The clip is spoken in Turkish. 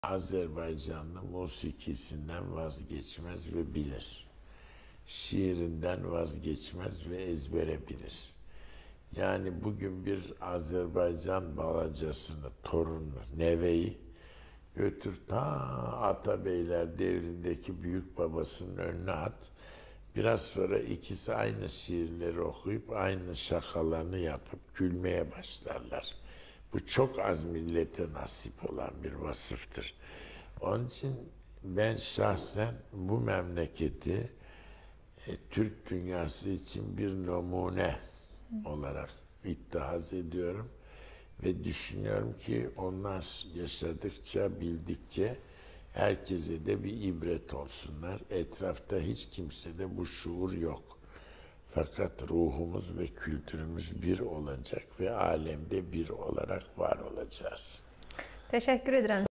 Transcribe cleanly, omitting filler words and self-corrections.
Azerbaycanlı musikisinden vazgeçmez ve bilir. Şiirinden vazgeçmez ve ezbere bilir. Yani bugün bir Azerbaycan balacasını, torununu, neveyi götür ta Atabeyler devrindeki büyük babasının önüne at. Biraz sonra ikisi aynı şiirleri okuyup aynı şakalarını yapıp gülmeye başlarlar. Bu çok az millete nasip olan bir vasıftır. Onun için ben şahsen bu memleketi Türk dünyası için bir numune olarak ittihaz ediyorum. Ve düşünüyorum ki onlar yaşadıkça, bildikçe herkese de bir ibret olsunlar. Etrafta hiç kimsede bu şuur yok. Fakat ruhumuz ve kültürümüz bir olacak ve alemde bir olarak var olacağız. Teşekkür ederim.